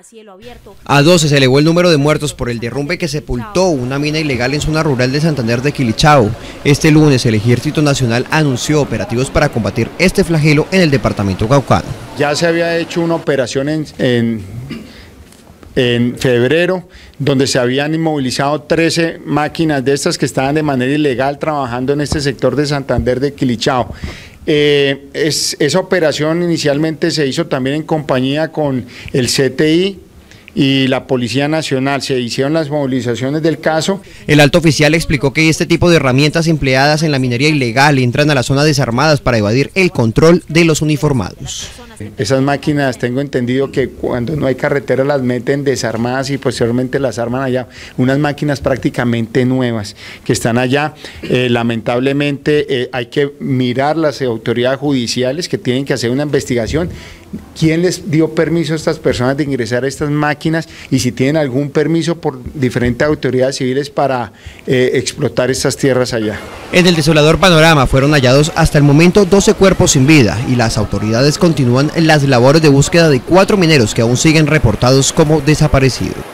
A 12 se elevó el número de muertos por el derrumbe que sepultó una mina ilegal en zona rural de Santander de Quilichao. Este lunes el Ejército Nacional anunció operativos para combatir este flagelo en el departamento caucano. Ya se había hecho una operación en febrero, donde se habían inmovilizado 13 máquinas de estas que estaban de manera ilegal trabajando en este sector de Santander de Quilichao. Esa operación inicialmente se hizo también en compañía con el CTI y la Policía Nacional. Se hicieron las movilizaciones del caso. El alto oficial explicó que este tipo de herramientas empleadas en la minería ilegal entran a las zonas desarmadas para evadir el control de los uniformados. Esas máquinas, tengo entendido que cuando no hay carretera las meten desarmadas y posteriormente las arman allá. Unas máquinas prácticamente nuevas que están allá. Lamentablemente hay que mirar las autoridades judiciales que tienen que hacer una investigación. ¿Quién les dio permiso a estas personas de ingresar a estas máquinas y si tienen algún permiso por diferentes autoridades civiles para explotar estas tierras allá? En el desolador panorama fueron hallados hasta el momento 12 cuerpos sin vida y las autoridades continúan las labores de búsqueda de 4 mineros que aún siguen reportados como desaparecidos.